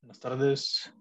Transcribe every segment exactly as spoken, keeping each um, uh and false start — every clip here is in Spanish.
Buenas tardes.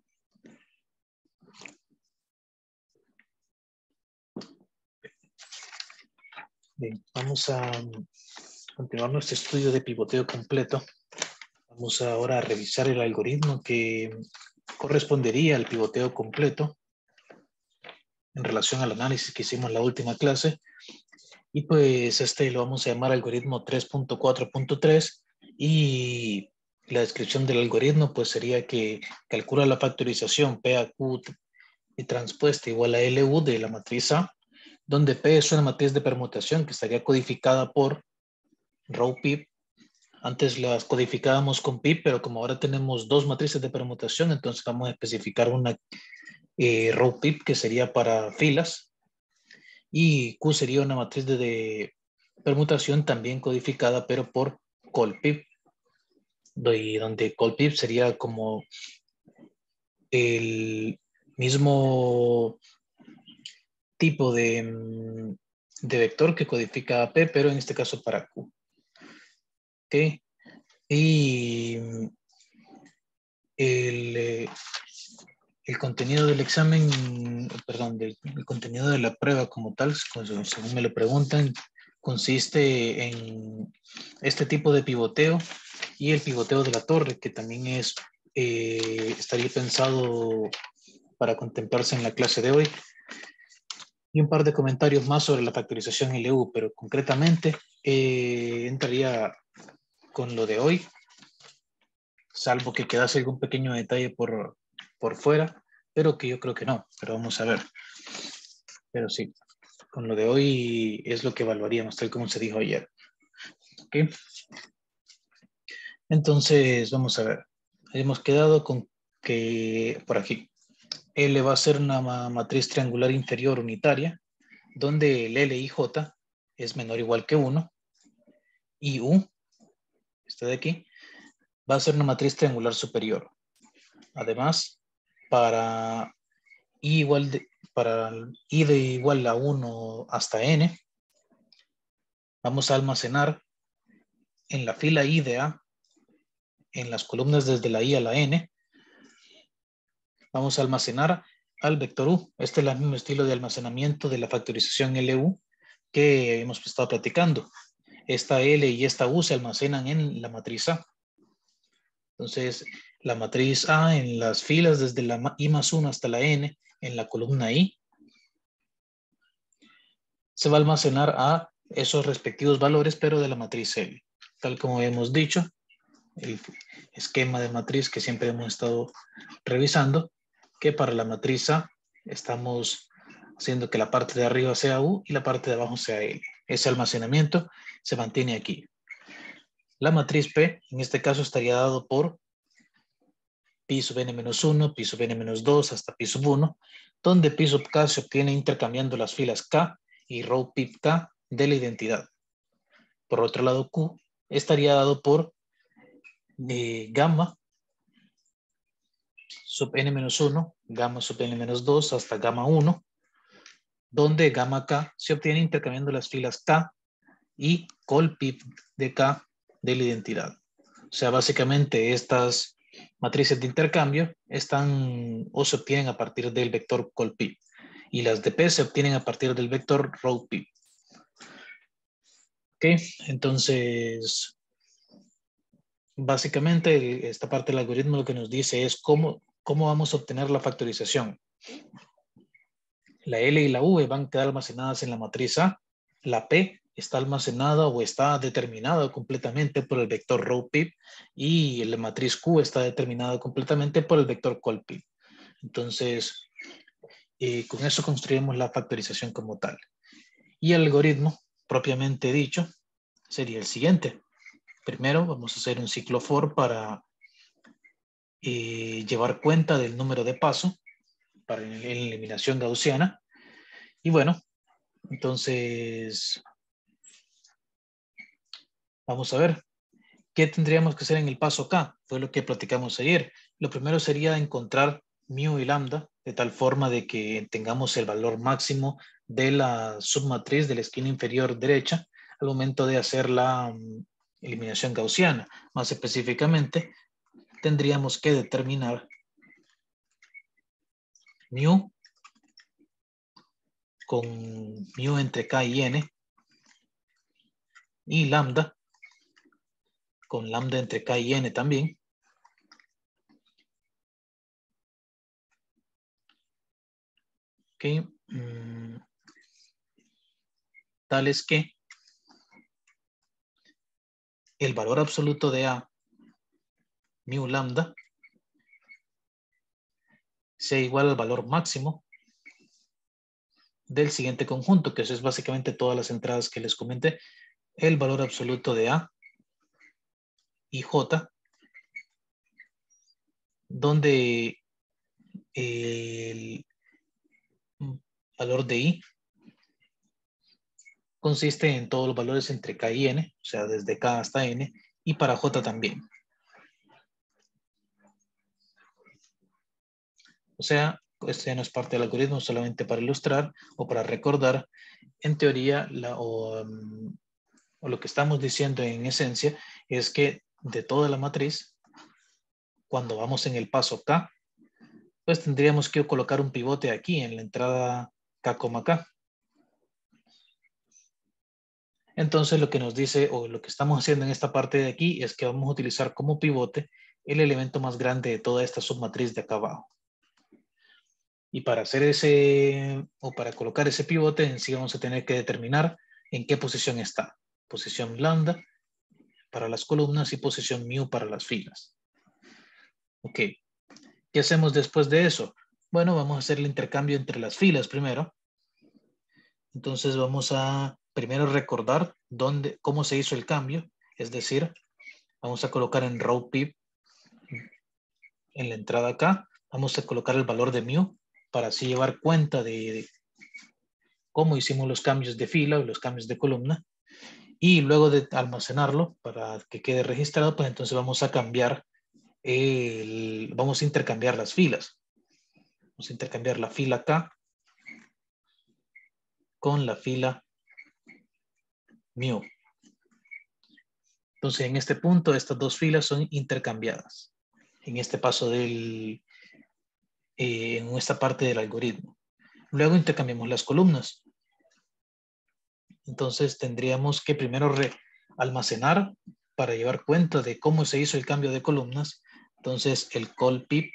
Bien, vamos a continuar nuestro estudio de pivoteo completo. Vamos ahora a revisar el algoritmo que correspondería al pivoteo completo en relación al análisis que hicimos en la última clase. Y pues este lo vamos a llamar algoritmo tres punto cuatro punto tres y la descripción del algoritmo pues sería que calcula la factorización P A Q y transpuesta igual a L U de la matriz A, donde P es una matriz de permutación que estaría codificada por row pip. Antes las codificábamos con pip, pero como ahora tenemos dos matrices de permutación, entonces vamos a especificar una eh, row pip que sería para filas, y Q sería una matriz de, de permutación también codificada, pero por colpip, y donde colpip sería como el mismo tipo de, de vector que codifica a P, pero en este caso para Q. ¿Ok? Y el, el contenido del examen, perdón, del, el contenido de la prueba como tal, según me lo preguntan, consiste en este tipo de pivoteo y el pivoteo de la torre, que también es, eh, estaría pensado para contemplarse en la clase de hoy. Y un par de comentarios más sobre la factorización L U, pero concretamente eh, entraría con lo de hoy, salvo que quedase algún pequeño detalle por, por fuera, pero que yo creo que no, pero vamos a ver. Pero sí, con lo de hoy es lo que evaluaríamos, tal como se dijo ayer. ¿Okay? Entonces, vamos a ver. Hemos quedado con que por aquí L va a ser una matriz triangular inferior unitaria, donde el L y J es menor o igual que uno, y U, este de aquí, va a ser una matriz triangular superior. Además, para I, igual de, para I de igual a uno hasta N, vamos a almacenar en la fila I de A, en las columnas desde la I a la N, vamos a almacenar al vector U. Este es el mismo estilo de almacenamiento de la factorización L U que hemos estado platicando. Esta L y esta U se almacenan en la matriz A. Entonces, la matriz A en las filas desde la I más uno hasta la N, en la columna I, se va a almacenar a esos respectivos valores, pero de la matriz L. Tal como hemos dicho, el esquema de matriz que siempre hemos estado revisando, que para la matriz A estamos haciendo que la parte de arriba sea U y la parte de abajo sea L. Ese almacenamiento se mantiene aquí. La matriz P, en este caso, estaría dado por pi sub n menos uno, pi sub n menos dos, hasta pi sub uno, donde pi sub k se obtiene intercambiando las filas K y row pip K de la identidad. Por otro lado, Q estaría dado por eh, gamma sub n menos uno, gamma sub n menos dos, hasta gamma uno, donde gamma K se obtiene intercambiando las filas K y colpip de K de la identidad. O sea, básicamente estas matrices de intercambio están o se obtienen a partir del vector colpip y las de P se obtienen a partir del vector rowpip. Ok, entonces básicamente esta parte del algoritmo lo que nos dice es cómo, cómo vamos a obtener la factorización. La L y la U van a quedar almacenadas en la matriz A, la P está almacenada o está determinada completamente por el vector rowpip y la matriz Q está determinada completamente por el vector colpip. Entonces, eh, con eso construimos la factorización como tal. Y el algoritmo, propiamente dicho, sería el siguiente. Primero vamos a hacer un ciclo for para eh, llevar cuenta del número de paso para la eliminación gaussiana. Y bueno, entonces vamos a ver. ¿Qué tendríamos que hacer en el paso K? Fue lo que platicamos ayer. Lo primero sería encontrar mu y lambda de tal forma de que tengamos el valor máximo de la submatriz de la esquina inferior derecha al momento de hacer la um, eliminación gaussiana. Más específicamente, tendríamos que determinar mu con mu entre K y N y lambda con lambda entre K y N también. Ok. Mm, tal es que el valor absoluto de A, mu lambda, sea igual al valor máximo del siguiente conjunto, que eso es básicamente todas las entradas que les comenté. El valor absoluto de A y J, donde el valor de I consiste en todos los valores entre K y N, o sea, desde K hasta N, y para J también. O sea, esto ya no es parte del algoritmo, solamente para ilustrar o para recordar. En teoría, la, o, um, o lo que estamos diciendo en esencia es que de toda la matriz, cuando vamos en el paso K, pues tendríamos que colocar un pivote aquí en la entrada K, K. Entonces lo que nos dice o lo que estamos haciendo en esta parte de aquí es que vamos a utilizar como pivote el elemento más grande de toda esta submatriz de acá abajo. Y para hacer ese o para colocar ese pivote en sí vamos a tener que determinar en qué posición está. Posición lambda para las columnas y posición mu para las filas. Ok. ¿Qué hacemos después de eso? Bueno, vamos a hacer el intercambio entre las filas primero. Entonces vamos a primero recordar dónde, cómo se hizo el cambio. Es decir, vamos a colocar en row pip en la entrada acá. Vamos a colocar el valor de mu para así llevar cuenta de, de cómo hicimos los cambios de fila o los cambios de columna. Y luego de almacenarlo para que quede registrado, pues entonces vamos a cambiar, el, vamos a intercambiar las filas. Vamos a intercambiar la fila K con la fila mu. Entonces en este punto estas dos filas son intercambiadas. En este paso del, eh, en esta parte del algoritmo. Luego intercambiamos las columnas. Entonces tendríamos que primero re almacenar para llevar cuenta de cómo se hizo el cambio de columnas. Entonces el call pip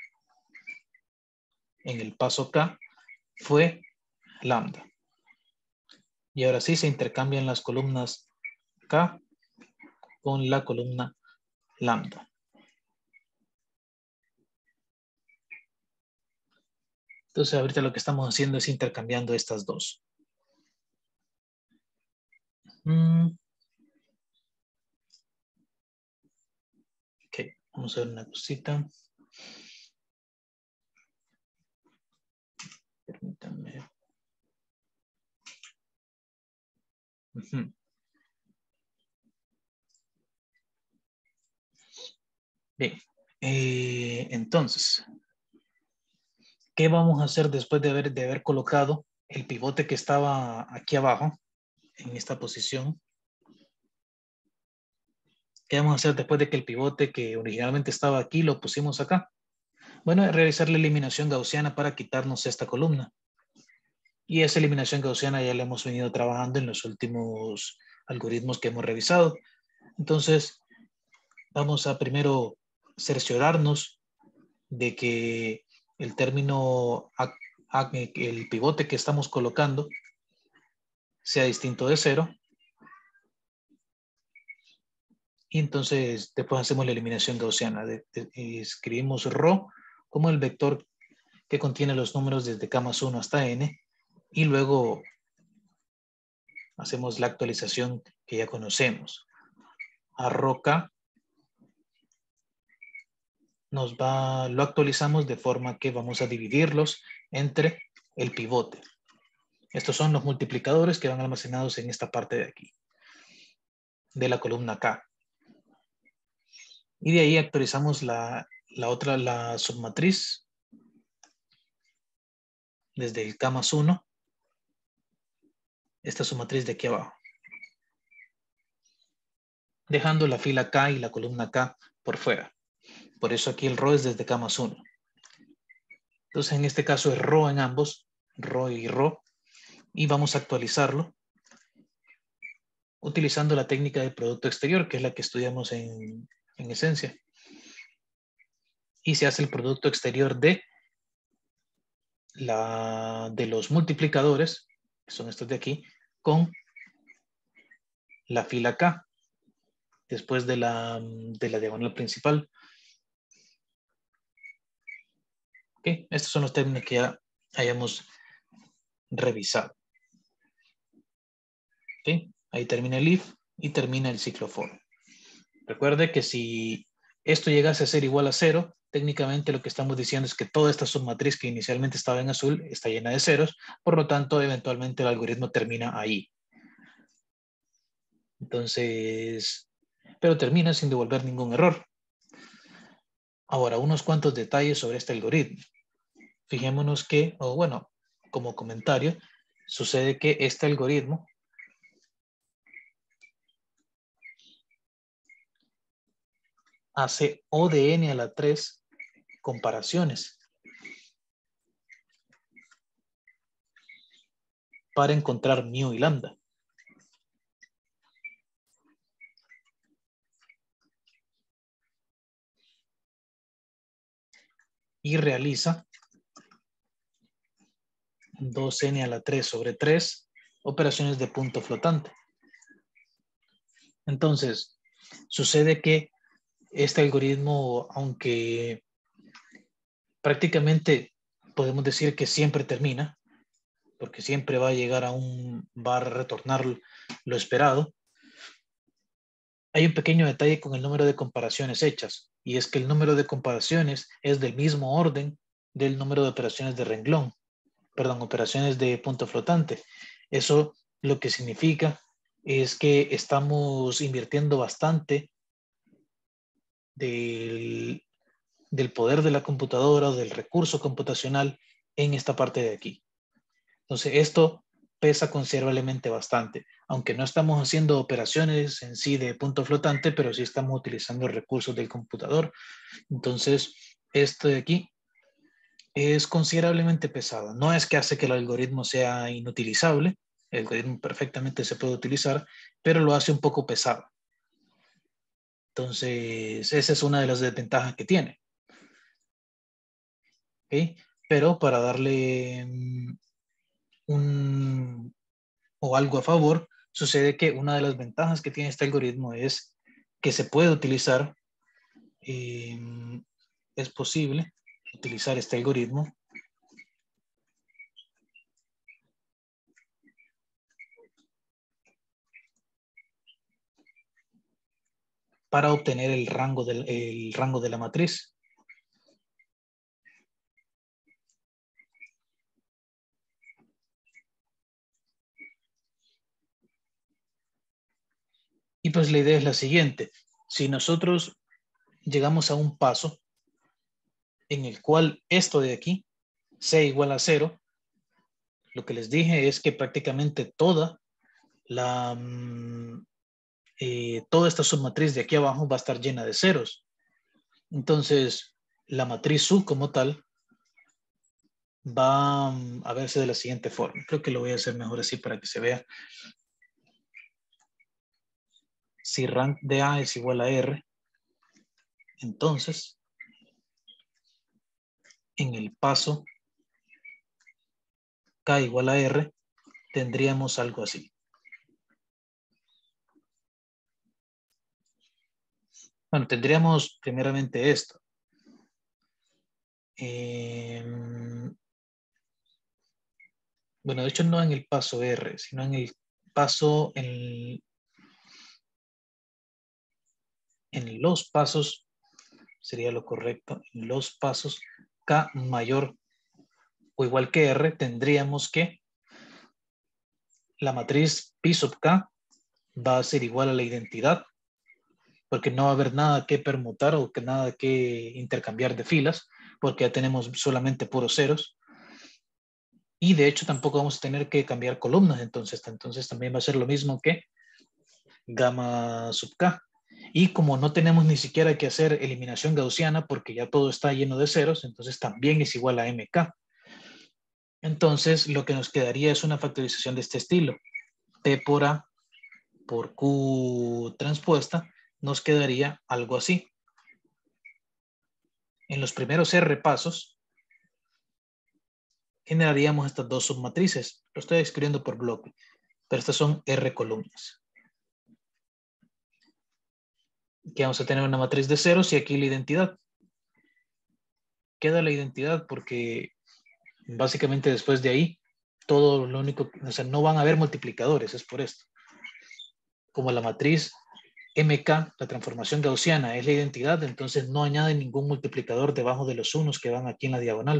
en el paso K fue lambda. Y ahora sí se intercambian las columnas K con la columna lambda. Entonces ahorita lo que estamos haciendo es intercambiando estas dos. Mm. Ok, vamos a ver una cosita. Permítanme. Uh-huh. Bien, eh, entonces, ¿qué vamos a hacer después de haber, de haber colocado el pivote que estaba aquí abajo, en esta posición? ¿Qué vamos a hacer después de que el pivote que originalmente estaba aquí lo pusimos acá? Bueno, realizar la eliminación gaussiana para quitarnos esta columna. Y esa eliminación gaussiana ya la hemos venido trabajando en los últimos algoritmos que hemos revisado. Entonces, vamos a primero cerciorarnos de que el término, el pivote que estamos colocando sea distinto de cero. Y entonces después hacemos la eliminación gaussiana. De, de, escribimos rho como el vector que contiene los números desde K más uno hasta n. Y luego hacemos la actualización que ya conocemos. A rho K nos va, lo actualizamos de forma que vamos a dividirlos entre el pivote. Estos son los multiplicadores que van almacenados en esta parte de aquí, de la columna K. Y de ahí actualizamos la, la otra, la submatriz, desde el K más uno, esta submatriz de aquí abajo, dejando la fila K y la columna K por fuera. Por eso aquí el rho es desde K más uno. Entonces en este caso es rho en ambos, rho y rho, y vamos a actualizarlo utilizando la técnica de producto exterior, que es la que estudiamos en, en esencia. Y se hace el producto exterior de, la, de los multiplicadores, que son estos de aquí, con la fila K, después de la, de la diagonal principal. ¿Okay? Estos son los términos que ya hayamos revisado. ¿Okay? Ahí termina el if y termina el ciclo for. Recuerde que si esto llegase a ser igual a cero, técnicamente lo que estamos diciendo es que toda esta submatriz que inicialmente estaba en azul está llena de ceros, por lo tanto, eventualmente el algoritmo termina ahí. Entonces, pero termina sin devolver ningún error. Ahora, unos cuantos detalles sobre este algoritmo. Fijémonos que, o bueno, como comentario, sucede que este algoritmo hace O de n a la tres comparaciones para encontrar mu y lambda. Y realiza dos n a la tres sobre tres operaciones de punto flotante. Entonces, sucede que este algoritmo, aunque prácticamente podemos decir que siempre termina, porque siempre va a llegar a un, va a retornar lo esperado, hay un pequeño detalle con el número de comparaciones hechas, y es que el número de comparaciones es del mismo orden del número de operaciones de renglón, perdón, operaciones de punto flotante. Eso lo que significa es que estamos invirtiendo bastante del, del poder de la computadora o del recurso computacional en esta parte de aquí. Entonces, esto pesa considerablemente bastante, aunque no estamos haciendo operaciones en sí de punto flotante, pero sí estamos utilizando recursos del computador. Entonces, esto de aquí es considerablemente pesado. No es que hace que el algoritmo sea inutilizable, el algoritmo perfectamente se puede utilizar, pero lo hace un poco pesado. Entonces, esa es una de las desventajas que tiene. ¿Okay? Pero para darle un, o algo a favor, sucede que una de las ventajas que tiene este algoritmo es que se puede utilizar, eh, es posible utilizar este algoritmo para obtener el rango, del, el rango de la matriz. Y pues la idea es la siguiente. Si nosotros llegamos a un paso en el cual esto de aquí sea igual a cero, lo que les dije es que prácticamente toda la, eh, toda esta submatriz de aquí abajo va a estar llena de ceros. Entonces, la matriz sub como tal va a verse de la siguiente forma. Creo que lo voy a hacer mejor así para que se vea. Si rank de A es igual a R, entonces, en el paso K igual a R, tendríamos algo así. Bueno, tendríamos primeramente esto. Eh, bueno, de hecho no en el paso R, sino en el paso, en, en los pasos, sería lo correcto, en los pasos K mayor o igual que R, tendríamos que la matriz P sub K va a ser igual a la identidad, porque no va a haber nada que permutar o que nada que intercambiar de filas, porque ya tenemos solamente puros ceros. Y de hecho tampoco vamos a tener que cambiar columnas, entonces, entonces también va a ser lo mismo que gamma sub K. Y como no tenemos ni siquiera que hacer eliminación gaussiana porque ya todo está lleno de ceros, entonces también es igual a M K. Entonces lo que nos quedaría es una factorización de este estilo. P por A por Q transpuesta nos quedaría algo así. En los primeros R pasos generaríamos estas dos submatrices. Lo estoy escribiendo por bloque, pero estas son R columnas. Aquí vamos a tener una matriz de ceros y aquí la identidad. Queda la identidad porque básicamente después de ahí, todo lo único, o sea, no van a haber multiplicadores, es por esto. Como la matriz M K, la transformación gaussiana, es la identidad, entonces no añade ningún multiplicador debajo de los unos que van aquí en la diagonal.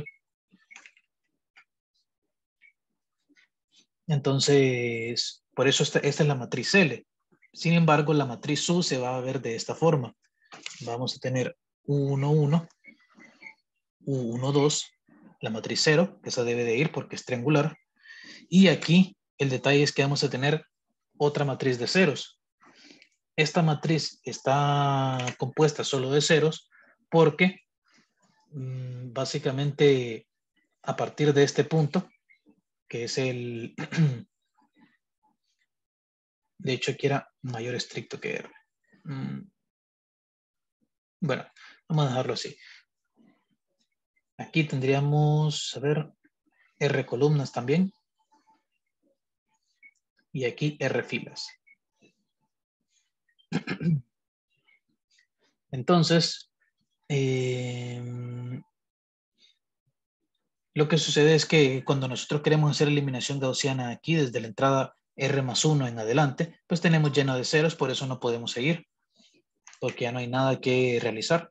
Entonces, por eso esta, esta es la matriz L. Sin embargo, la matriz U se va a ver de esta forma. Vamos a tener U uno, uno, U uno, dos, la matriz cero, que esa debe de ir porque es triangular. Y aquí el detalle es que vamos a tener otra matriz de ceros. Esta matriz está compuesta solo de ceros porque mmm, básicamente a partir de este punto, que es el... de hecho aquí era mayor estricto que R. Mm, bueno, vamos a dejarlo así. Aquí tendríamos, a ver, R columnas también. Y aquí R filas. Entonces, eh, lo que sucede es que cuando nosotros queremos hacer eliminación gaussiana aquí, desde la entrada R más uno en adelante, pues tenemos lleno de ceros, por eso no podemos seguir, porque ya no hay nada que realizar.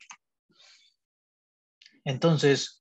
Entonces,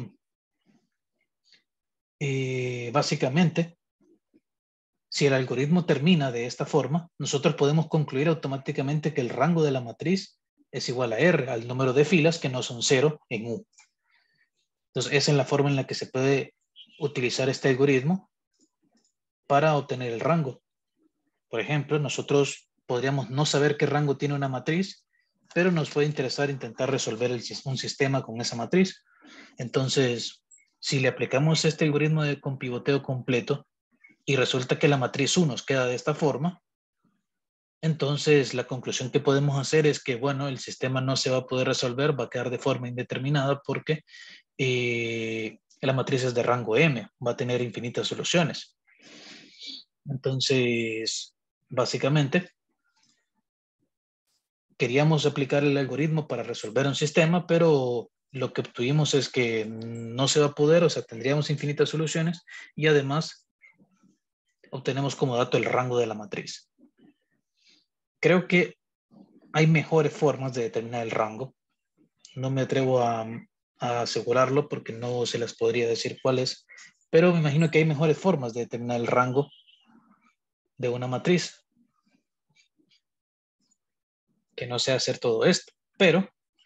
eh, básicamente, si el algoritmo termina de esta forma, nosotros podemos concluir automáticamente que el rango de la matriz es igual a R, al número de filas que no son cero en U. Entonces, esa es la forma en la que se puede utilizar este algoritmo para obtener el rango. Por ejemplo, nosotros podríamos no saber qué rango tiene una matriz, pero nos puede interesar intentar resolver el, un sistema con esa matriz. Entonces, si le aplicamos este algoritmo de, con pivoteo completo y resulta que la matriz U nos queda de esta forma, entonces la conclusión que podemos hacer es que, bueno, el sistema no se va a poder resolver, va a quedar de forma indeterminada porque eh, la matriz es de rango M, va a tener infinitas soluciones. Entonces, básicamente, queríamos aplicar el algoritmo para resolver un sistema, pero lo que obtuvimos es que no se va a poder, o sea, tendríamos infinitas soluciones y además obtenemos como dato el rango de la matriz. Creo que hay mejores formas de determinar el rango. No me atrevo a, a asegurarlo porque no se les podría decir cuáles, pero me imagino que hay mejores formas de determinar el rango de una matriz que no sea hacer todo esto, pero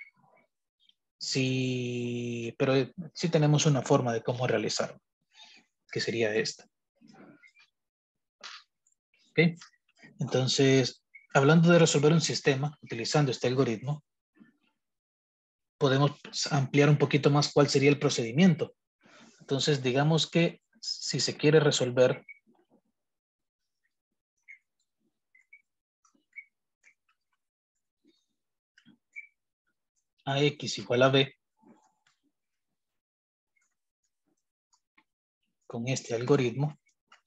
sí, pero sí tenemos una forma de cómo realizarlo, que sería esta. ¿Ok? Entonces, hablando de resolver un sistema utilizando este algoritmo, podemos ampliar un poquito más cuál sería el procedimiento. Entonces, digamos que si se quiere resolver a X igual a B con este algoritmo,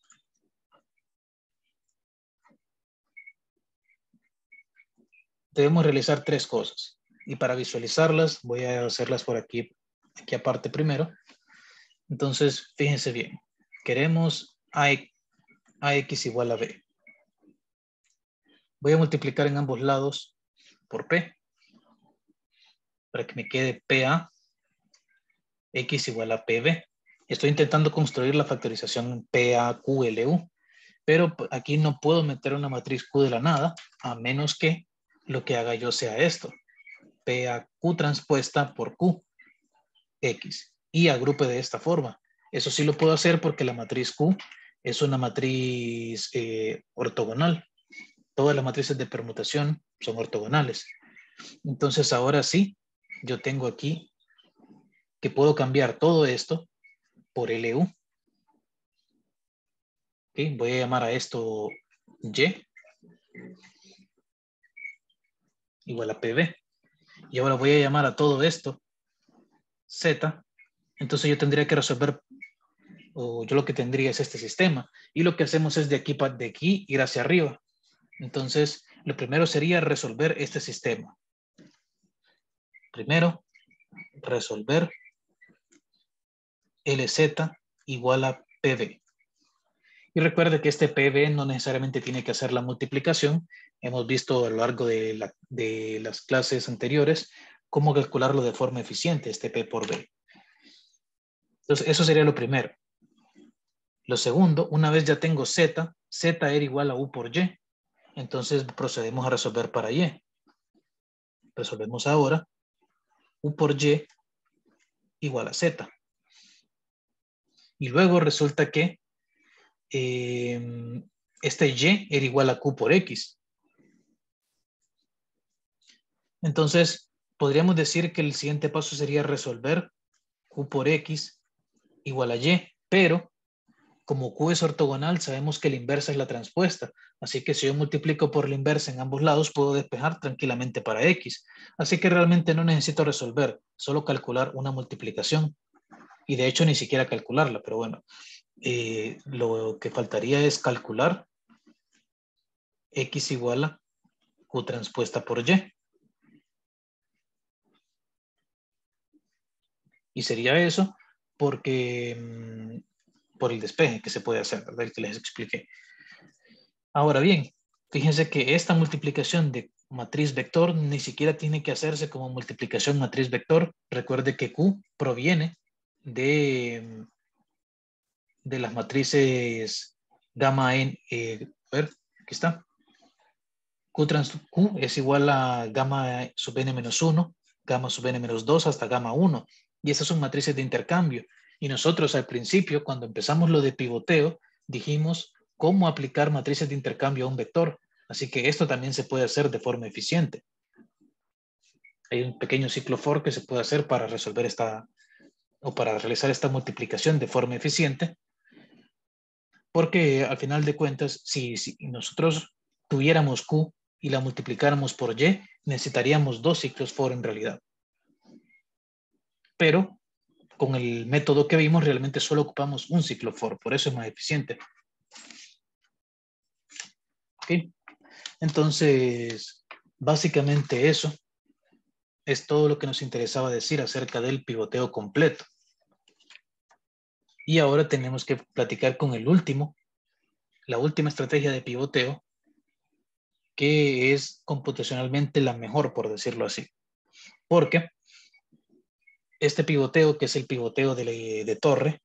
debemos realizar tres cosas. Y para visualizarlas, voy a hacerlas por aquí, aquí aparte primero. Entonces, fíjense bien. Queremos a, a X igual a B. Voy a multiplicar en ambos lados por P para que me quede P A X igual a P B. Estoy intentando construir la factorización P A Q L U, pero aquí no puedo meter una matriz Q de la nada, a menos que lo que haga yo sea esto. P A Q transpuesta por Q, X, y agrupe de esta forma. Eso sí lo puedo hacer porque la matriz Q es una matriz eh, ortogonal. todas las matrices de permutación son ortogonales. Entonces ahora sí, yo tengo aquí que puedo cambiar todo esto por L U. ¿Okay? Voy a llamar a esto Y igual a P B. Y ahora voy a llamar a todo esto Z. Entonces yo tendría que resolver, o yo lo que tendría es este sistema. Y lo que hacemos es de aquí, de aquí ir hacia arriba. Entonces, lo primero sería resolver este sistema. Primero, resolver L Z igual a P B. Y recuerde que este P B no necesariamente tiene que hacer la multiplicación. Hemos visto a lo largo de, la, de las clases anteriores cómo calcularlo de forma eficiente, este P por B. Entonces, eso sería lo primero. Lo segundo, una vez ya tengo Z, Z era igual a U por Y. Entonces, procedemos a resolver para Y. Resolvemos ahora. U por Y igual a Z. Y luego resulta que eh, este Y era igual a Q por X. Entonces, podríamos decir que el siguiente paso sería resolver Q por X igual a Y, pero como Q es ortogonal, sabemos que la inversa es la transpuesta. Así que si yo multiplico por la inversa en ambos lados, puedo despejar tranquilamente para X. Así que realmente no necesito resolver, solo calcular una multiplicación. Y de hecho ni siquiera calcularla, pero bueno. Eh, lo que faltaría es calcular X igual a Q transpuesta por Y. Y sería eso porque mmm, por el despeje que se puede hacer, ¿verdad? El que les expliqué. Ahora bien, fíjense que esta multiplicación de matriz vector ni siquiera tiene que hacerse como multiplicación matriz vector. Recuerde que Q proviene de, de las matrices gamma n. Eh, a ver, aquí está. Q, trans, Q es igual a gamma sub n menos uno, gamma sub n menos dos hasta gamma uno. Y esas son matrices de intercambio. Y nosotros al principio, cuando empezamos lo de pivoteo, dijimos cómo aplicar matrices de intercambio a un vector. Así que esto también se puede hacer de forma eficiente. Hay un pequeño ciclo for que se puede hacer para resolver esta, o para realizar esta multiplicación de forma eficiente. Porque al final de cuentas, si, si nosotros tuviéramos Q y la multiplicáramos por Y, necesitaríamos dos ciclos for en realidad. Pero con el método que vimos, realmente solo ocupamos un ciclo for, por eso es más eficiente. ¿Okay? Entonces, básicamente eso es todo lo que nos interesaba decir acerca del pivoteo completo. Y ahora tenemos que platicar con el último, la última estrategia de pivoteo, que es computacionalmente la mejor, por decirlo así. Porque este pivoteo, que es el pivoteo de, de torre,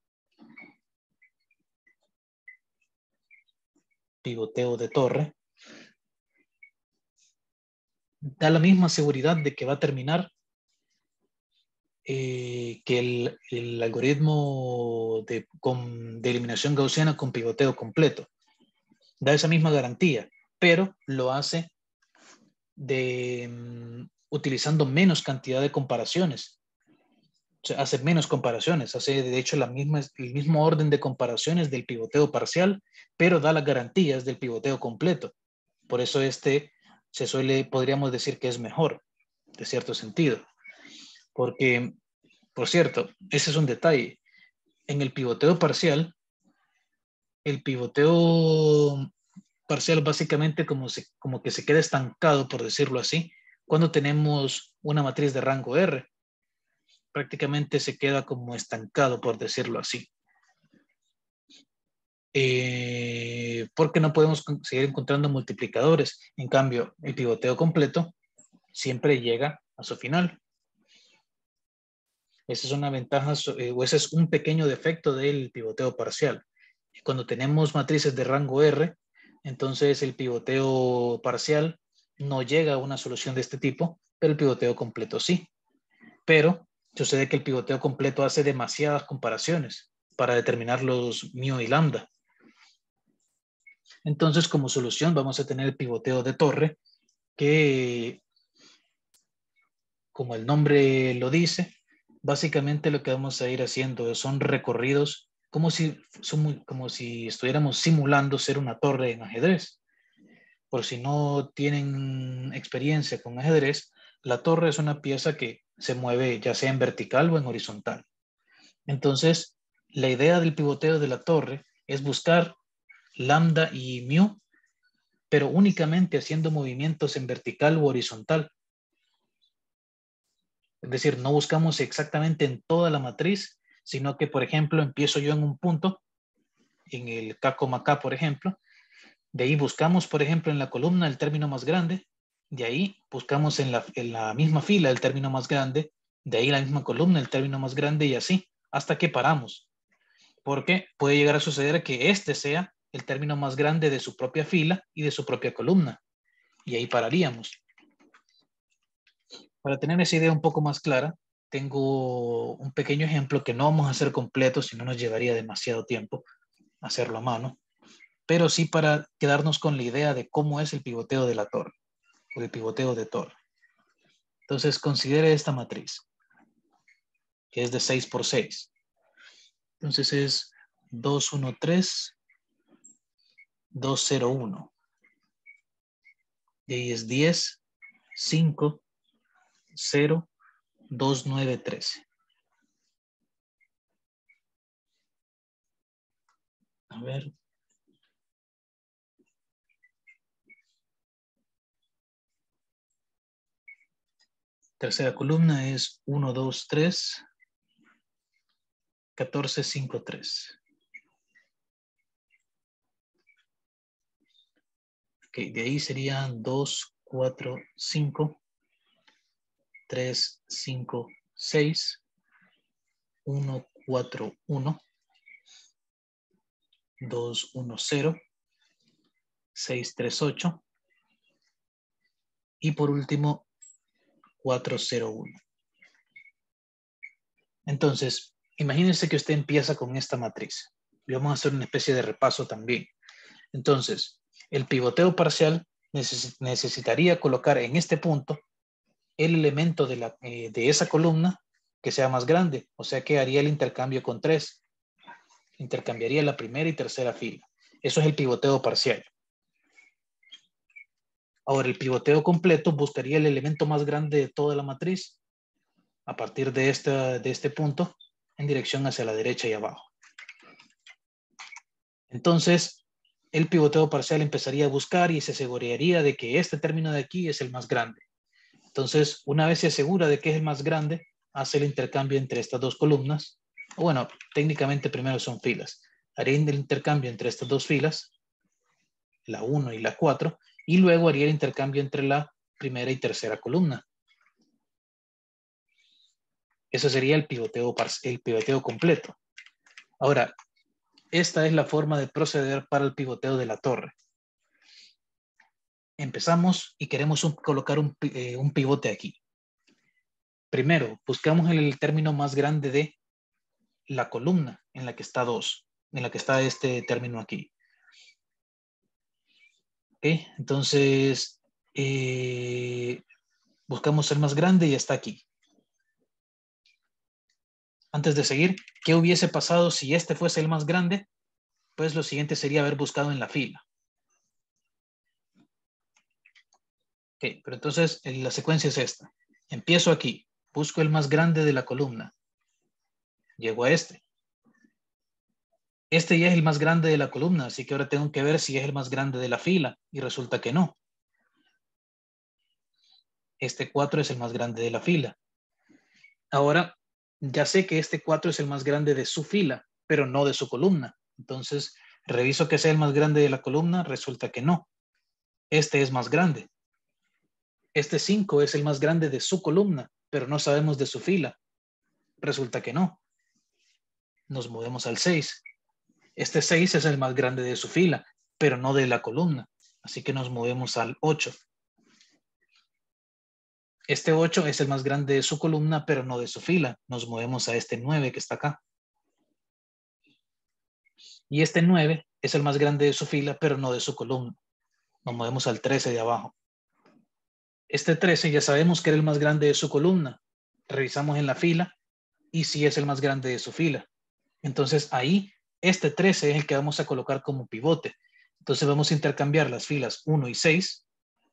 pivoteo de torre, da la misma seguridad de que va a terminar eh, que el, el algoritmo de, con, de eliminación gaussiana con pivoteo completo. Da esa misma garantía, pero lo hace de, um, utilizando menos cantidad de comparaciones. O sea, hace menos comparaciones, hace de hecho la misma, el mismo orden de comparaciones del pivoteo parcial, pero da las garantías del pivoteo completo. Por eso este se suele, podríamos decir que es mejor, de cierto sentido. Porque, por cierto, ese es un detalle. En el pivoteo parcial, el pivoteo parcial básicamente como, se, como que se queda estancado, por decirlo así, cuando tenemos una matriz de rango R. Prácticamente se queda como estancado, por decirlo así. Eh, porque no podemos seguir encontrando multiplicadores. En cambio, el pivoteo completo siempre llega a su final. Esa es una ventaja, eh, o ese es un pequeño defecto del pivoteo parcial. Cuando tenemos matrices de rango R, entonces el pivoteo parcial no llega a una solución de este tipo, pero el pivoteo completo sí. Pero sucede que el pivoteo completo hace demasiadas comparaciones para determinar los mu y lambda. Entonces, como solución, vamos a tener el pivoteo de torre, que, como el nombre lo dice, básicamente lo que vamos a ir haciendo son recorridos como si, como si estuviéramos simulando ser una torre en ajedrez. Por si no tienen experiencia con ajedrez, la torre es una pieza que se mueve ya sea en vertical o en horizontal. Entonces, la idea del pivoteo de la torre es buscar lambda y mu, pero únicamente haciendo movimientos en vertical u horizontal. Es decir, no buscamos exactamente en toda la matriz, sino que, por ejemplo, empiezo yo en un punto, en el K, K, por ejemplo. De ahí buscamos, por ejemplo, en la columna el término más grande. De ahí buscamos en la, en la misma fila el término más grande. De ahí la misma columna el término más grande y así, hasta que paramos. Porque puede llegar a suceder que este sea el término más grande de su propia fila y de su propia columna. Y ahí pararíamos. Para tener esa idea un poco más clara, tengo un pequeño ejemplo que no vamos a hacer completo, si no nos llevaría demasiado tiempo hacerlo a mano, pero sí para quedarnos con la idea de cómo es el pivoteo de la torre, o el pivoteo de torre. Entonces, considere esta matriz, que es de seis por seis. Entonces es dos, uno, tres, dos, cero, uno. Y ahí es diez, cinco, cero, dos, nueve, trece. A ver. Tercera columna es uno, dos, tres, catorce, cinco, tres. Ok, de ahí serían dos, cuatro, cinco, tres, cinco, seis, uno, cuatro, uno, dos, uno, cero, seis, tres, ocho y por último cuatro, cero, uno. Entonces, imagínense que usted empieza con esta matriz. Y vamos a hacer una especie de repaso también. Entonces, el pivoteo parcial neces necesitaría colocar en este punto el elemento de, la, eh, de esa columna que sea más grande. O sea que haría el intercambio con tres. Intercambiaría la primera y tercera fila. Eso es el pivoteo parcial. Ahora, el pivoteo completo buscaría el elemento más grande de toda la matriz a partir de, esta, de este punto en dirección hacia la derecha y abajo. Entonces, el pivoteo parcial empezaría a buscar y se aseguraría de que este término de aquí es el más grande. Entonces, una vez se asegura de que es el más grande, hace el intercambio entre estas dos columnas. Bueno, técnicamente primero son filas. Haría el intercambio entre estas dos filas, la uno y la cuatro, y luego haría el intercambio entre la primera y tercera columna. Eso sería el pivoteo, el pivoteo completo. Ahora, esta es la forma de proceder para el pivoteo de la torre. Empezamos y queremos un, colocar un, eh, un pivote aquí. Primero, buscamos el, el término más grande de la columna en la que está dos, en la que está este término aquí. ¿Okay? Entonces, eh, buscamos el más grande y está aquí. Antes de seguir, ¿qué hubiese pasado si este fuese el más grande? Pues lo siguiente sería haber buscado en la fila. Ok, pero entonces la secuencia es esta. Empiezo aquí, busco el más grande de la columna. Llego a este. Este ya es el más grande de la columna, así que ahora tengo que ver si es el más grande de la fila, y resulta que no. Este cuatro es el más grande de la fila. Ahora, ya sé que este cuatro es el más grande de su fila, pero no de su columna. Entonces, reviso que sea el más grande de la columna, resulta que no. Este es más grande. Este cinco es el más grande de su columna, pero no sabemos de su fila. Resulta que no. Nos movemos al seis. Este seis es el más grande de su fila, pero no de la columna. Así que nos movemos al ocho. Este ocho es el más grande de su columna, pero no de su fila. Nos movemos a este nueve que está acá. Y este nueve es el más grande de su fila, pero no de su columna. Nos movemos al trece de abajo. Este trece ya sabemos que era el más grande de su columna. Revisamos en la fila y sí es el más grande de su fila. Entonces ahí, este trece es el que vamos a colocar como pivote. Entonces vamos a intercambiar las filas uno y seis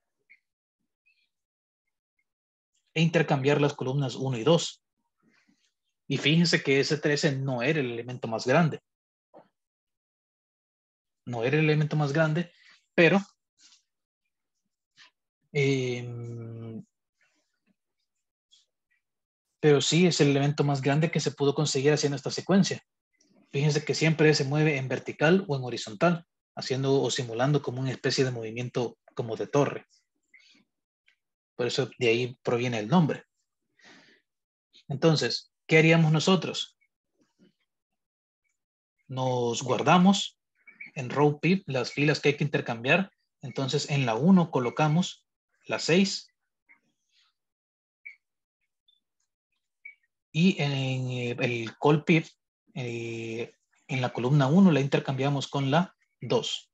e intercambiar las columnas uno y dos. Y fíjense que ese trece no era el elemento más grande. No era el elemento más grande, pero eh, pero sí es el elemento más grande que se pudo conseguir haciendo esta secuencia. Fíjense que siempre se mueve en vertical o en horizontal, haciendo o simulando como una especie de movimiento como de torre. Por eso de ahí proviene el nombre. Entonces, ¿qué haríamos nosotros? Nos guardamos en row pip las filas que hay que intercambiar. Entonces, en la uno colocamos la seis. Y en el call pip, eh, en la columna uno la intercambiamos con la dos.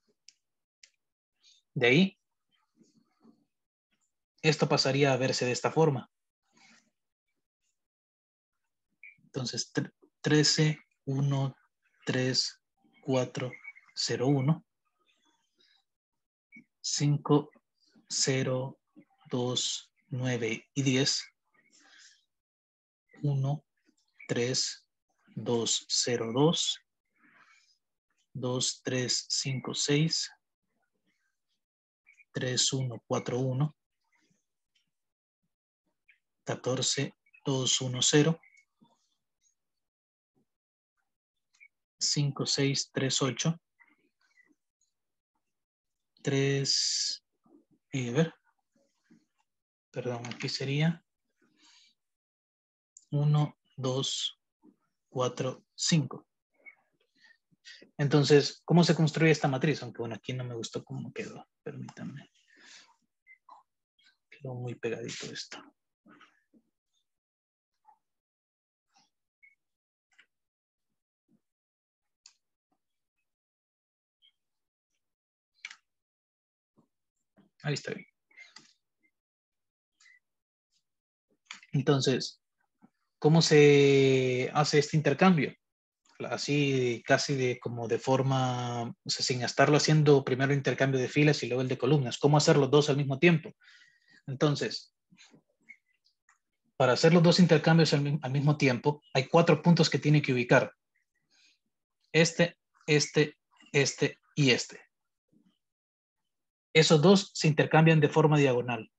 De ahí, esto pasaría a verse de esta forma. Entonces, trece, uno, tres, cuatro, cero, uno, cinco, cero, dos, nueve y diez, uno, tres, dos, cero, dos, dos, tres, cinco, seis, tres, uno, cuatro, uno, catorce, dos, uno, cero, cinco, seis, tres, ocho, tres, y a ver, perdón, aquí sería uno, dos, cuatro, cinco. Entonces, ¿cómo se construye esta matriz? Aunque bueno, aquí no me gustó cómo quedó, permítanme. Quedó muy pegadito esto. Ahí está bien. Entonces, ¿cómo se hace este intercambio? Así casi de como de forma, o sea, sin estarlo haciendo primero intercambio de filas y luego el de columnas. ¿Cómo hacer los dos al mismo tiempo? Entonces, para hacer los dos intercambios al, al mismo tiempo, hay cuatro puntos que tiene que ubicar. Este, este, este y este. Esos dos se intercambian de forma diagonal.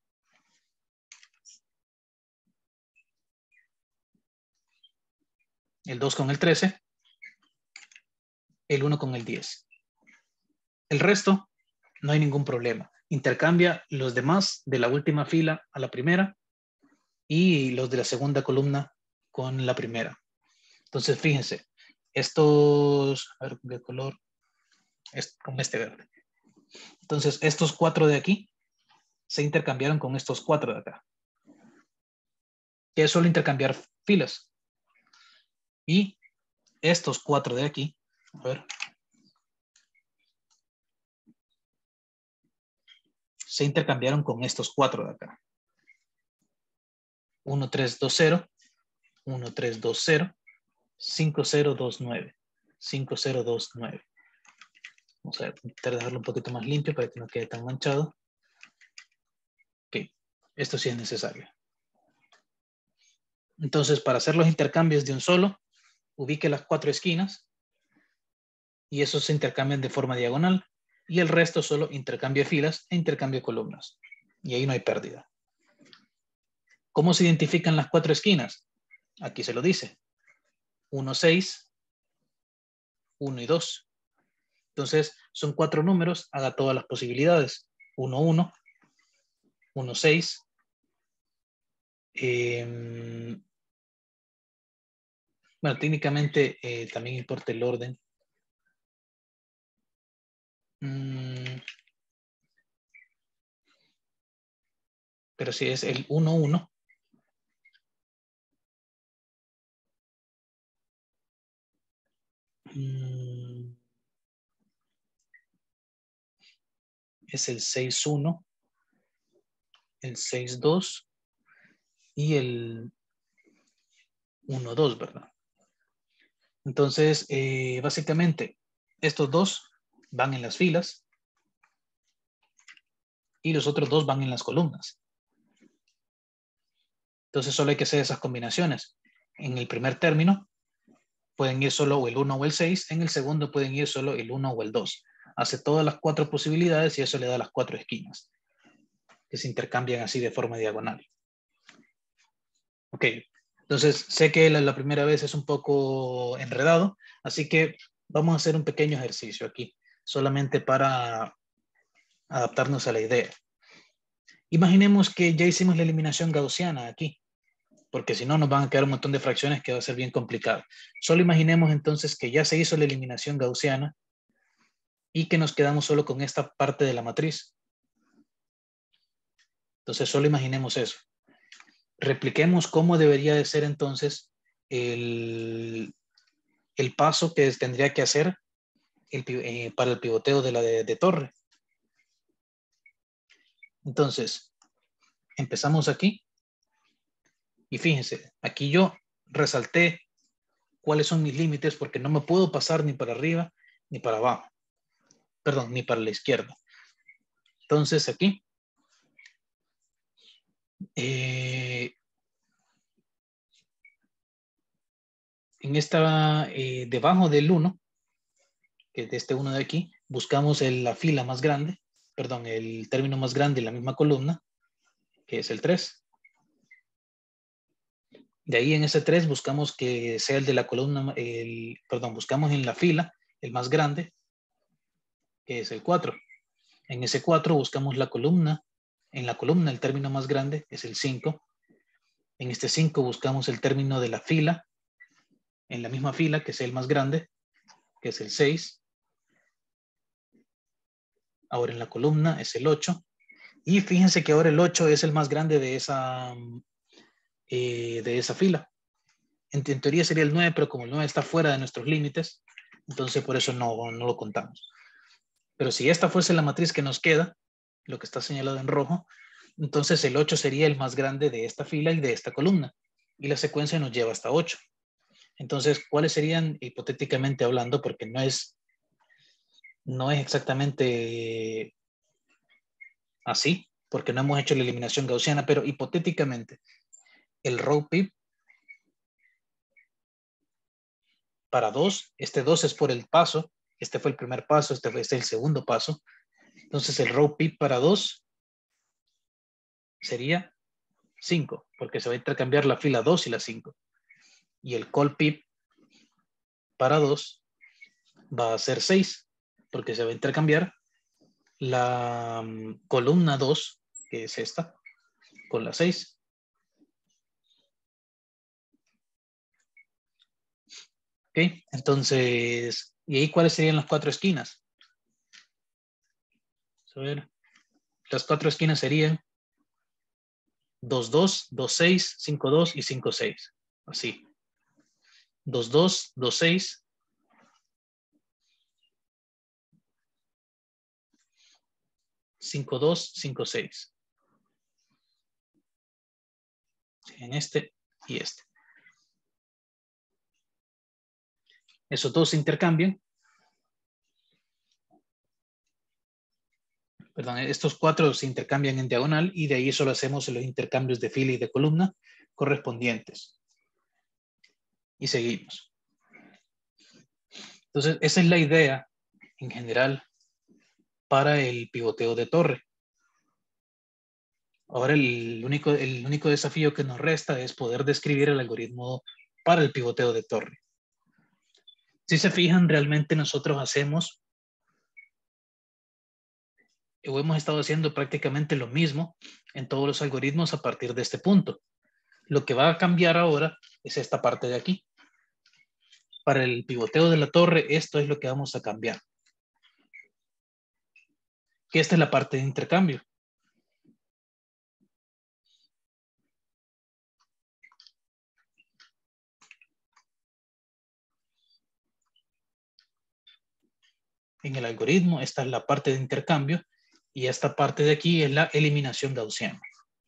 El dos con el trece, el uno con el diez. El resto, no hay ningún problema. Intercambia los demás de la última fila a la primera y los de la segunda columna con la primera. Entonces, fíjense, estos, a ver qué color, es con este verde. Entonces, estos cuatro de aquí se intercambiaron con estos cuatro de acá. Que es solo intercambiar filas. Y estos cuatro de aquí, a ver, se intercambiaron con estos cuatro de acá. uno, tres, dos, cero, uno, tres, dos, cero, cinco, cero, dos, nueve, cinco, cero, dos, nueve. Vamos a intentar dejarlo un poquito más limpio para que no quede tan manchado. Ok, esto sí es necesario. Entonces, para hacer los intercambios de un solo, ubique las cuatro esquinas y esos se intercambian de forma diagonal y el resto solo intercambia filas e intercambia columnas. Y ahí no hay pérdida. ¿Cómo se identifican las cuatro esquinas? Aquí se lo dice. uno, seis, uno y dos. Entonces, son cuatro números, haga todas las posibilidades. uno, uno, uno, seis. Eh, bueno, técnicamente eh, también importa el orden. Mm, pero si es el uno, uno. Mm, es el seis uno, el seis dos y el uno dos, ¿verdad? Entonces, eh, básicamente, estos dos van en las filas y los otros dos van en las columnas. Entonces, solo hay que hacer esas combinaciones. En el primer término pueden ir solo el uno o el seis, en el segundo pueden ir solo el uno o el dos. Hace todas las cuatro posibilidades y eso le da las cuatro esquinas, que se intercambian así de forma diagonal. Ok, entonces sé que la, la primera vez es un poco enredado, así que vamos a hacer un pequeño ejercicio aquí, solamente para adaptarnos a la idea. Imaginemos que ya hicimos la eliminación gaussiana aquí, porque si no nos van a quedar un montón de fracciones que va a ser bien complicado. Solo imaginemos entonces que ya se hizo la eliminación gaussiana y que nos quedamos solo con esta parte de la matriz. Entonces solo imaginemos eso. Repliquemos cómo debería de ser entonces el, el paso que tendría que hacer el, eh, para el pivoteo de la de, de torre. Entonces, empezamos aquí. Y fíjense, aquí yo resalté cuáles son mis límites porque no me puedo pasar ni para arriba ni para abajo. Perdón, ni para la izquierda. Entonces aquí, eh, en esta, eh, debajo del uno, que es de este uno de aquí, buscamos el, la fila más grande, perdón, el término más grande en la misma columna, que es el tres. De ahí en ese tres buscamos que sea el de la columna, el, perdón, buscamos en la fila el más grande, que es el cuatro. En ese cuatro buscamos la columna, en la columna el término más grande es el cinco. En este cinco buscamos el término de la fila, en la misma fila, que es el más grande, que es el seis. Ahora en la columna es el ocho. Y fíjense que ahora el ocho es el más grande de esa, eh, de esa fila. En, en teoría sería el nueve, pero como el nueve está fuera de nuestros límites, entonces por eso no, no lo contamos. Pero si esta fuese la matriz que nos queda, lo que está señalado en rojo, entonces el ocho sería el más grande de esta fila y de esta columna. Y la secuencia nos lleva hasta ocho. Entonces, ¿cuáles serían, hipotéticamente hablando, porque no es, no es exactamente así, porque no hemos hecho la eliminación gaussiana, pero hipotéticamente, el row pip para dos, este dos es por el paso, este fue el primer paso, este fue este el segundo paso. Entonces, el row pip para dos sería cinco, porque se va a intercambiar la fila dos y la cinco. Y el call pip para dos va a ser seis, porque se va a intercambiar la um, columna dos, que es esta, con la seis. Ok, entonces, ¿y ahí cuáles serían las cuatro esquinas? A ver, las cuatro esquinas serían dos dos, dos seis, cinco dos y cinco seis. Así. dos dos, dos seis. cinco dos, cinco seis. En este y este. Esos dos se intercambian. Perdón, estos cuatro se intercambian en diagonal y de ahí solo hacemos los intercambios de fila y de columna correspondientes. Y seguimos. Entonces, esa es la idea en general para el pivoteo de torre. Ahora el único, el único desafío que nos resta es poder describir el algoritmo para el pivoteo de torre. Si se fijan, realmente nosotros hacemos o hemos estado haciendo prácticamente lo mismo en todos los algoritmos a partir de este punto. Lo que va a cambiar ahora es esta parte de aquí. Para el pivoteo de la torre, esto es lo que vamos a cambiar. Que esta es la parte de intercambio. En el algoritmo, esta es la parte de intercambio Y esta parte de aquí es la eliminación gaussiana.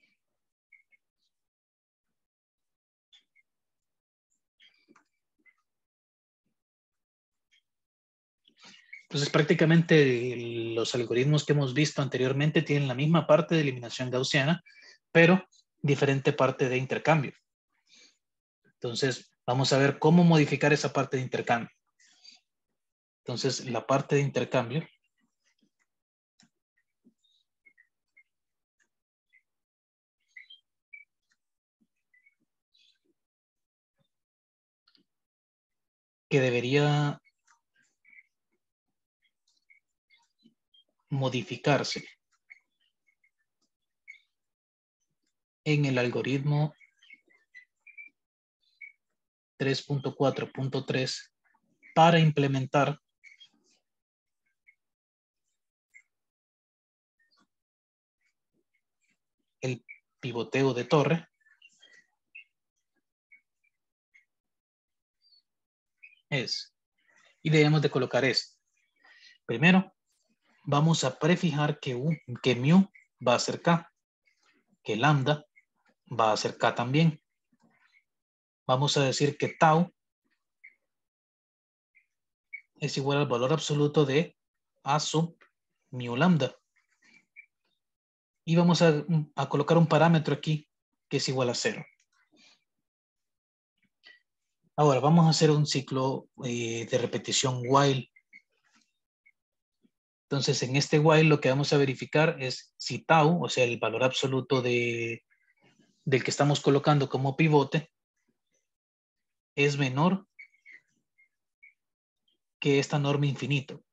Entonces, prácticamente los algoritmos que hemos visto anteriormente tienen la misma parte de eliminación gaussiana, pero diferente parte de intercambio. Entonces, vamos a ver cómo modificar esa parte de intercambio. Entonces, la parte de intercambio que debería modificarse en el algoritmo tres punto cuatro punto tres para implementar el pivoteo de torre es, y debemos de colocar esto. Primero, vamos a prefijar que, U, que mu va a ser K, que lambda va a ser K también. Vamos a decir que tau es igual al valor absoluto de A sub mu lambda. Y vamos a, a colocar un parámetro aquí que es igual a cero. Ahora vamos a hacer un ciclo eh, de repetición while. Entonces en este while lo que vamos a verificar es si tau, o sea el valor absoluto de, del que estamos colocando como pivote, es menor que esta norma infinito.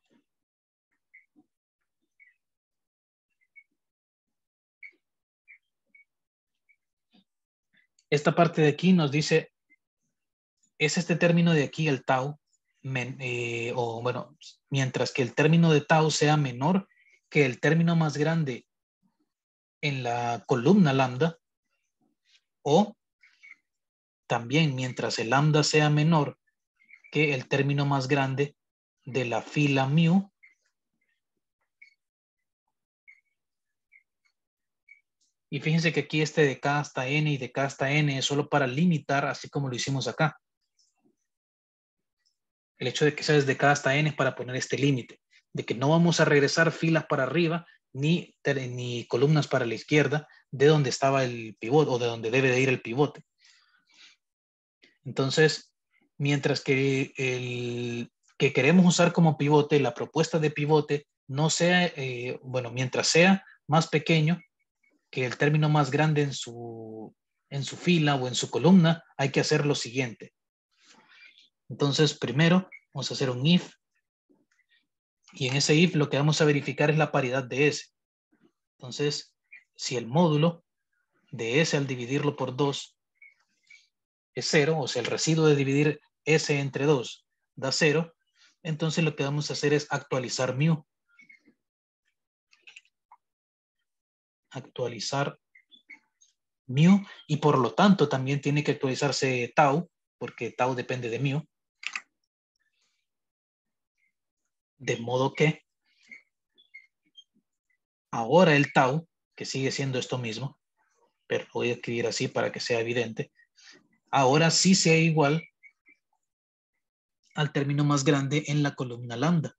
Esta parte de aquí nos dice, es este término de aquí el tau, men, eh, o bueno, mientras que el término de tau sea menor que el término más grande en la columna lambda, o también mientras el lambda sea menor que el término más grande de la fila mu, y fíjense que aquí este de K hasta N y de K hasta N es solo para limitar, así como lo hicimos acá. El hecho de que sea desde K hasta N es para poner este límite, de que no vamos a regresar filas para arriba ni, ni columnas para la izquierda de donde estaba el pivote o de donde debe de ir el pivote. Entonces, mientras que el que queremos usar como pivote, la propuesta de pivote no sea, eh, bueno, mientras sea más pequeño que el término más grande en su, en su fila o en su columna, hay que hacer lo siguiente. Entonces, primero vamos a hacer un if, y en ese if lo que vamos a verificar es la paridad de S. Entonces, si el módulo de S al dividirlo por dos es cero, o sea, el residuo de dividir S entre dos da cero, entonces lo que vamos a hacer es actualizar mu. Actualizar mu, y por lo tanto también tiene que actualizarse tau, porque tau depende de mu. De modo que ahora el tau, que sigue siendo esto mismo, pero lo voy a escribir así para que sea evidente, ahora sí sea igual al término más grande en la columna lambda.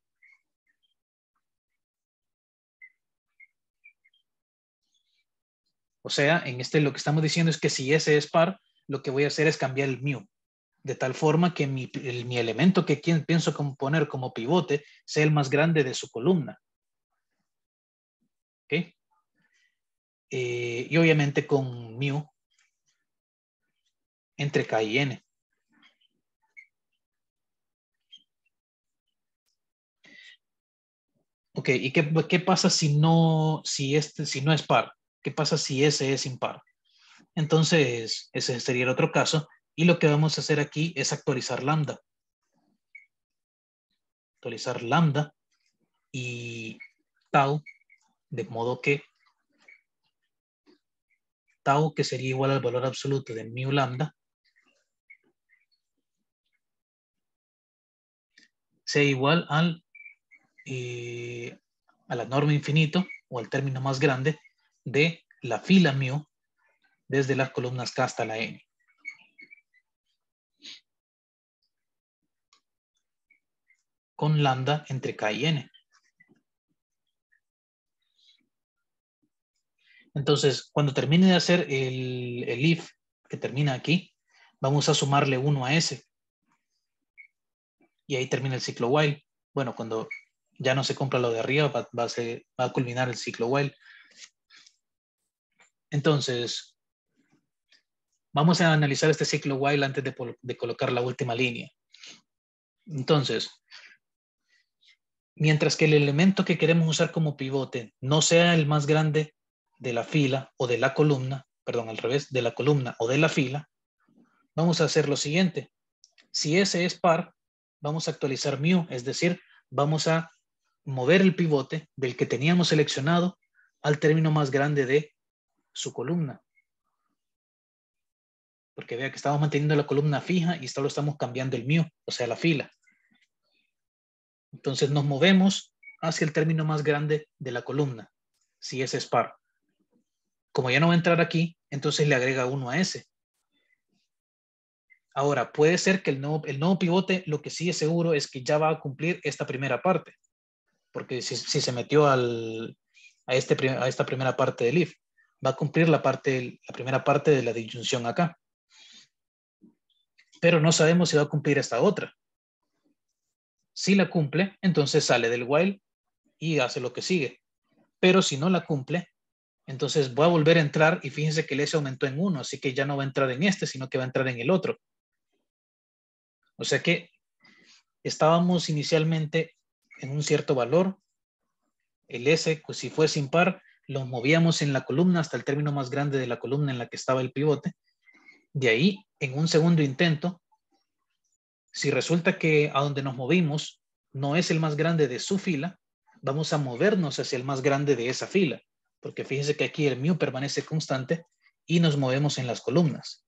O sea, en este lo que estamos diciendo es que si S es par, lo que voy a hacer es cambiar el mu, de tal forma que mi, el, mi elemento que pienso poner como pivote sea el más grande de su columna. ¿Ok? Eh, y obviamente con mu entre K y N. Ok, ¿y qué, qué pasa si no, si, este, si no es par? ¿Qué pasa si S es impar? Entonces, ese sería el otro caso. Y lo que vamos a hacer aquí es actualizar lambda. Actualizar lambda y tau, de modo que tau, que sería igual al valor absoluto de mu lambda, sea igual al, eh, a la norma infinito o al término más grande de la fila mu desde las columnas K hasta la N. Con lambda entre K y N. Entonces, cuando termine de hacer el, el if que termina aquí, vamos a sumarle uno a S. Y ahí termina el ciclo while. Bueno, cuando ya no se cumpla lo de arriba, va, va, a, ser, va a culminar el ciclo while. Entonces, vamos a analizar este ciclo while antes de, de colocar la última línea. Entonces, mientras que el elemento que queremos usar como pivote no sea el más grande de la fila o de la columna, perdón, al revés, de la columna o de la fila, vamos a hacer lo siguiente. Si ese es par, vamos a actualizar mu, es decir, vamos a mover el pivote del que teníamos seleccionado al término más grande de su columna. Porque vea que estamos manteniendo la columna fija y solo estamos cambiando el mu, o sea, la fila. Entonces nos movemos hacia el término más grande de la columna, si ese es par. Como ya no va a entrar aquí, entonces le agrega uno a ese. Ahora, puede ser que el nuevo, el nuevo pivote, lo que sí es seguro es que ya va a cumplir esta primera parte. Porque si, si se metió al, a, este, a esta primera parte del if, va a cumplir la, parte, la primera parte de la disyunción acá. Pero no sabemos si va a cumplir esta otra. Si la cumple, entonces sale del while y hace lo que sigue. Pero si no la cumple, entonces voy a volver a entrar y fíjense que el S aumentó en uno, así que ya no va a entrar en este, sino que va a entrar en el otro. O sea que estábamos inicialmente en un cierto valor. El S, pues si fuese impar, lo movíamos en la columna hasta el término más grande de la columna en la que estaba el pivote. De ahí, en un segundo intento, si resulta que a donde nos movimos no es el más grande de su fila, vamos a movernos hacia el más grande de esa fila, porque fíjense que aquí el mu permanece constante y nos movemos en las columnas.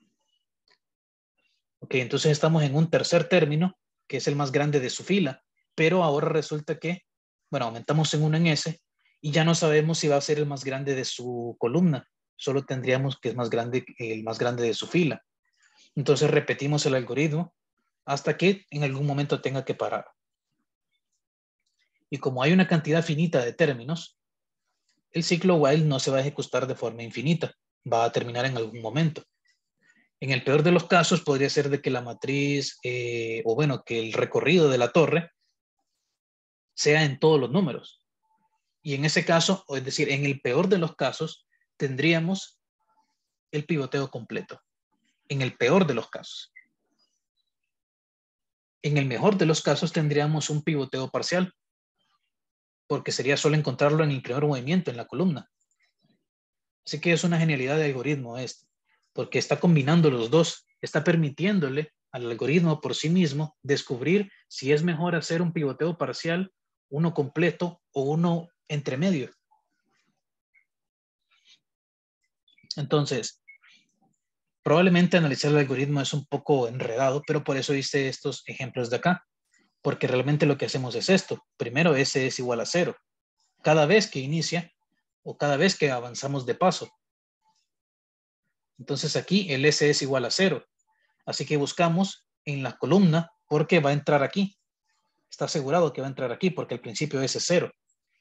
Ok, entonces estamos en un tercer término, que es el más grande de su fila, pero ahora resulta que, bueno, aumentamos en uno en S y ya no sabemos si va a ser el más grande de su columna, solo tendríamos que es más grande, el más grande de su fila. Entonces repetimos el algoritmo hasta que en algún momento tenga que parar. Y como hay una cantidad finita de términos, el ciclo while no se va a ejecutar de forma infinita, va a terminar en algún momento. En el peor de los casos podría ser de que la matriz, eh, o bueno, que el recorrido de la torre sea en todos los números. Y en ese caso, o es decir, en el peor de los casos, tendríamos el pivoteo completo. En el peor de los casos. En el mejor de los casos tendríamos un pivoteo parcial, porque sería solo encontrarlo en el primer movimiento, en la columna. Así que es una genialidad de algoritmo este, porque está combinando los dos, está permitiéndole al algoritmo por sí mismo descubrir si es mejor hacer un pivoteo parcial, uno completo o uno entre medio. Entonces, probablemente analizar el algoritmo es un poco enredado, pero por eso hice estos ejemplos de acá, porque realmente lo que hacemos es esto. Primero, S es igual a cero. Cada vez que inicia o cada vez que avanzamos de paso. Entonces aquí el S es igual a cero. Así que buscamos en la columna porque va a entrar aquí. Está asegurado que va a entrar aquí porque al principio S es cero.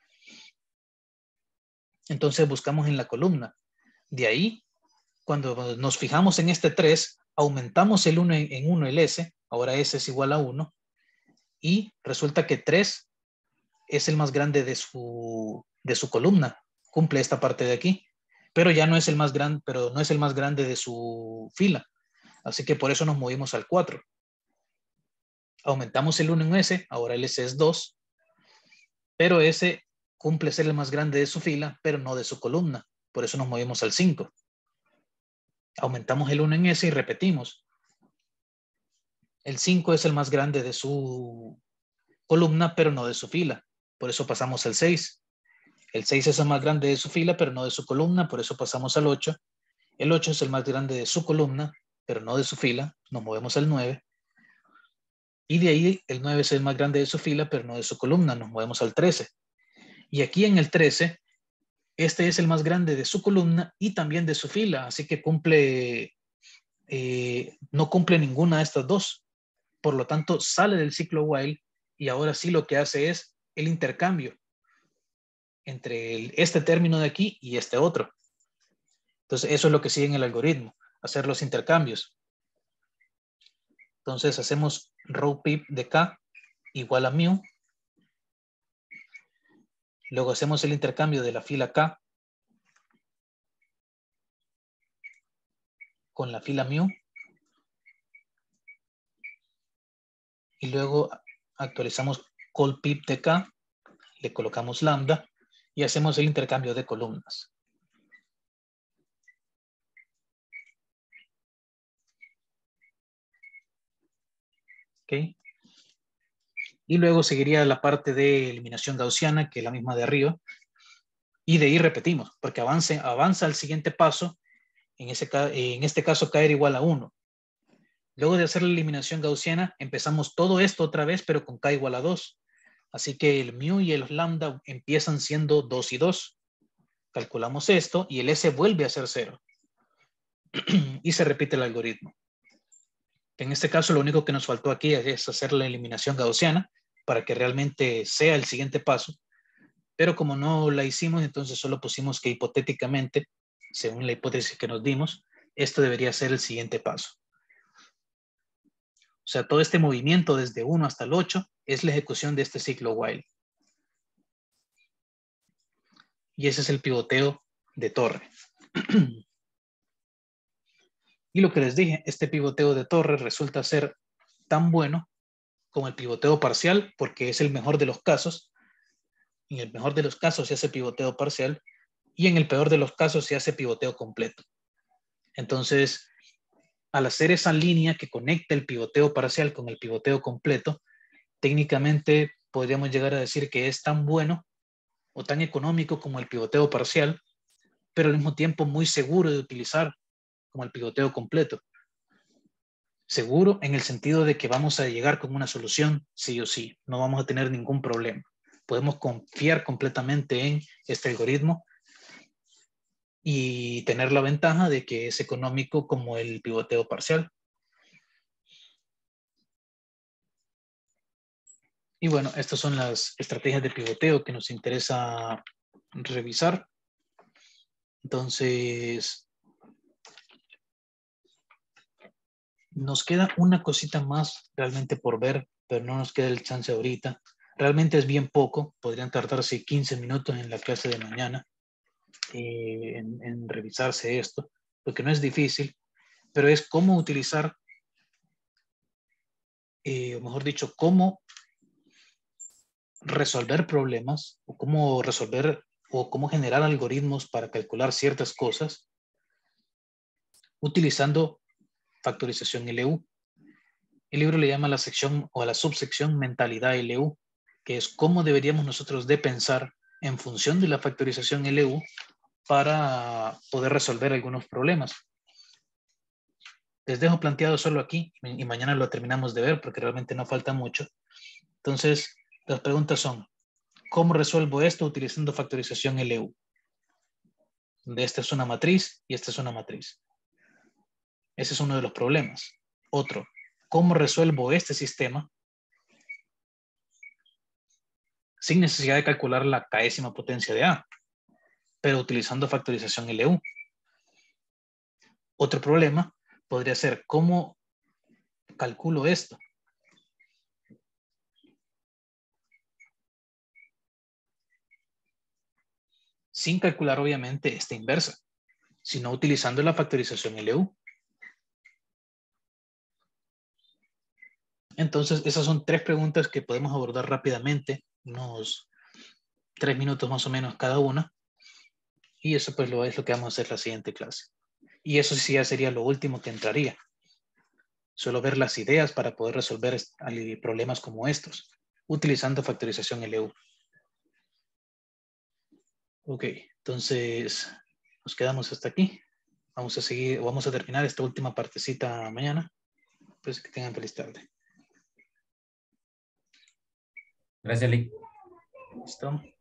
Entonces buscamos en la columna. De ahí, cuando nos fijamos en este tres, aumentamos el uno en uno el S. Ahora S es igual a uno. Y resulta que tres es el más grande de su, de su columna. Cumple esta parte de aquí. Pero ya no es el más grande, pero no es el más grande de su fila. Así que por eso nos movimos al cuatro. Aumentamos el uno en S, ahora el S es dos. Pero S cumple ser el más grande de su fila, pero no de su columna. Por eso nos movimos al cinco. Aumentamos el uno en S y repetimos. El cinco es el más grande de su columna, pero no de su fila. Por eso pasamos al seis. El seis es el más grande de su fila, pero no de su columna. Por eso pasamos al ocho. El ocho es el más grande de su columna, pero no de su fila. Nos movemos al nueve. Y de ahí el nueve es el más grande de su fila, pero no de su columna. Nos movemos al trece. Y aquí en el trece, este es el más grande de su columna y también de su fila, así que cumple, eh, no cumple ninguna de estas dos. Por lo tanto, sale del ciclo while y ahora sí lo que hace es el intercambio entre el, este término de aquí y este otro. Entonces, eso es lo que sigue en el algoritmo, hacer los intercambios. Entonces, hacemos row pip de k igual a mu. Luego hacemos el intercambio de la fila k con la fila mu. Y luego actualizamos call pip de k, le colocamos lambda y hacemos el intercambio de columnas. ¿Ok? Y luego seguiría la parte de eliminación gaussiana, que es la misma de arriba. Y de ahí repetimos, porque avance, avanza al siguiente paso, en, ese, en este caso caer igual a uno. Luego de hacer la eliminación gaussiana, empezamos todo esto otra vez, pero con k igual a dos. Así que el mu y el lambda empiezan siendo dos y dos. Calculamos esto y el s vuelve a ser cero. Y se repite el algoritmo. En este caso, lo único que nos faltó aquí es hacer la eliminación gaussiana para que realmente sea el siguiente paso. Pero como no la hicimos, entonces solo pusimos que hipotéticamente, según la hipótesis que nos dimos, esto debería ser el siguiente paso. O sea, todo este movimiento desde uno hasta el ocho es la ejecución de este ciclo while. Y ese es el pivoteo de torre. Y lo que les dije, este pivoteo de torre resulta ser tan bueno como el pivoteo parcial, porque es el mejor de los casos. En el mejor de los casos se hace pivoteo parcial y en el peor de los casos se hace pivoteo completo. Entonces, al hacer esa línea que conecta el pivoteo parcial con el pivoteo completo, técnicamente podríamos llegar a decir que es tan bueno o tan económico como el pivoteo parcial, pero al mismo tiempo muy seguro de utilizar como el pivoteo completo. Seguro en el sentido de que vamos a llegar con una solución sí o sí, no vamos a tener ningún problema. Podemos confiar completamente en este algoritmo y tener la ventaja de que es económico como el pivoteo parcial. Y bueno, estas son las estrategias de pivoteo que nos interesa revisar. Entonces, nos queda una cosita más realmente por ver, pero no nos queda el chance ahorita. Realmente es bien poco, podrían tardarse quince minutos en la clase de mañana eh, en, en revisarse esto, porque no es difícil, pero es cómo utilizar, eh, o mejor dicho, cómo resolver problemas, o cómo resolver, o cómo generar algoritmos para calcular ciertas cosas utilizando factorización L U. El libro le llama a la sección o a la subsección mentalidad L U, que es cómo deberíamos nosotros de pensar en función de la factorización L U para poder resolver algunos problemas. Les dejo planteado solo aquí y mañana lo terminamos de ver porque realmente no falta mucho. Entonces, las preguntas son, ¿cómo resuelvo esto utilizando factorización L U? De esta es una matriz y esta es una matriz. Ese es uno de los problemas. Otro, ¿cómo resuelvo este sistema sin necesidad de calcular la késima potencia de A, pero utilizando factorización L U? Otro problema podría ser, ¿cómo calculo esto? Sin calcular obviamente esta inversa, sino utilizando la factorización L U. Entonces, esas son tres preguntas que podemos abordar rápidamente, unos tres minutos más o menos cada una. Y eso pues lo es lo que vamos a hacer la siguiente clase. Y eso sí ya sería lo último que entraría. Solo ver las ideas para poder resolver problemas como estos, utilizando factorización L U. Ok, entonces nos quedamos hasta aquí. Vamos a seguir, vamos a terminar esta última partecita mañana. Pues que tengan feliz tarde. Gracias, Lee. ¿Listo?